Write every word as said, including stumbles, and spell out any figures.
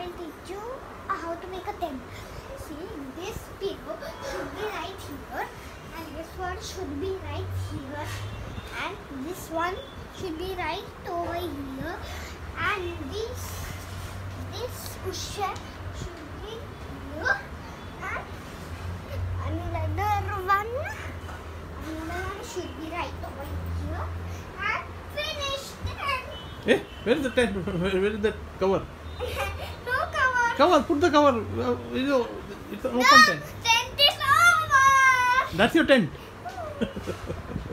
will teach you uh, how to make a tent. See, this pillow should be right here, and this one should be right here, and this one should be right over here, and this this cushion should be here, and another one, another one should be right over here, and finished. Eh, where is the tent? Where, where is the cover? No cover. Cover, put the cover. Uh, you know, it's an open No, tent. tent is over. That's your tent.